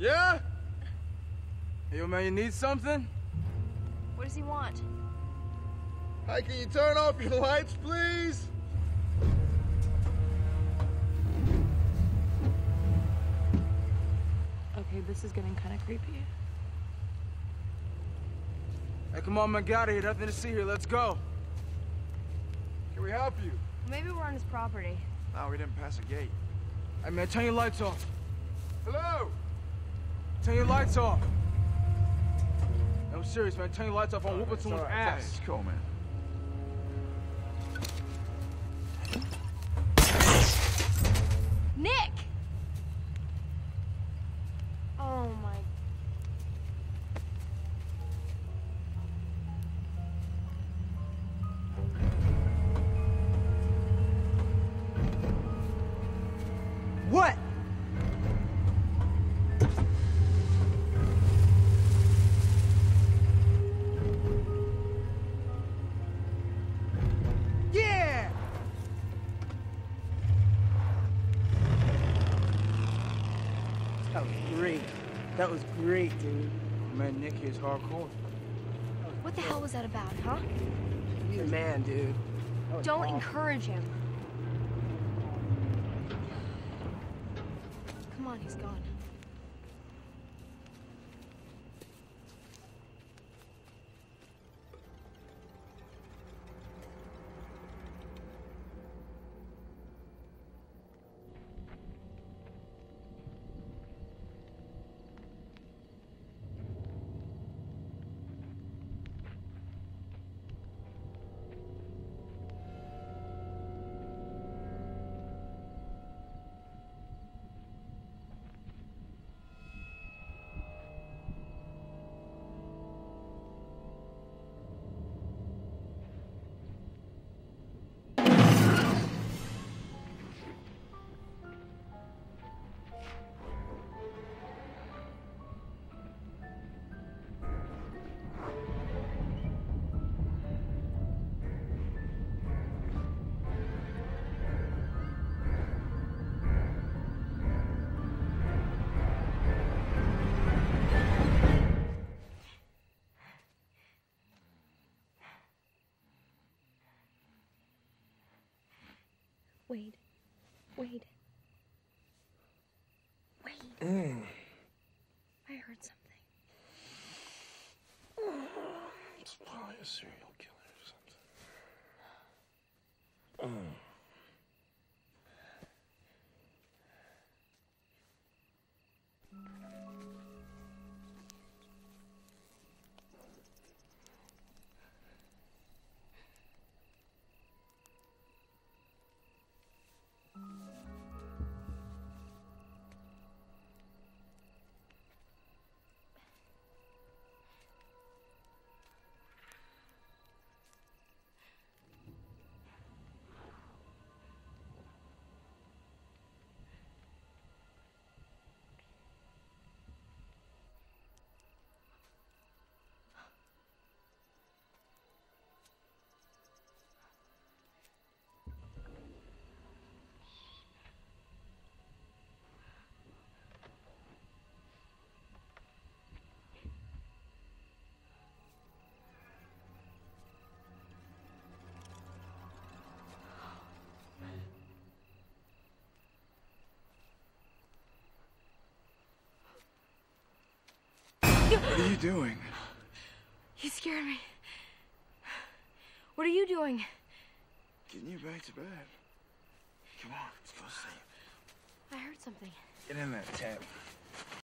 Yeah? Hey, yo, man, you need something? What does he want? Hey, can you turn off your lights, please? Okay, this is getting kind of creepy. Hey, come on, man, get out of here. Nothing to see here. Let's go. Can we help you? Maybe we're on his property. No, we didn't pass a gate. Hey, man, turn your lights off. Hello? Turn your lights off. I'm serious, man. Turn your lights off. I'm whooping someone's ass. It's cool, man. Nick! Oh my... What? Yeah! That was great. That was great, dude. Man, Nick is hardcore. What the hell was that about, huh? You're the man, dude. Don't encourage him. Come on, he's gone. Wade. Wade. Wade. I heard something. It's probably a serial killer or something. What are you doing? You scared me. What are you doing? Getting you back to bed. Come on, let's go sleep. I heard something. Get in there, Tab.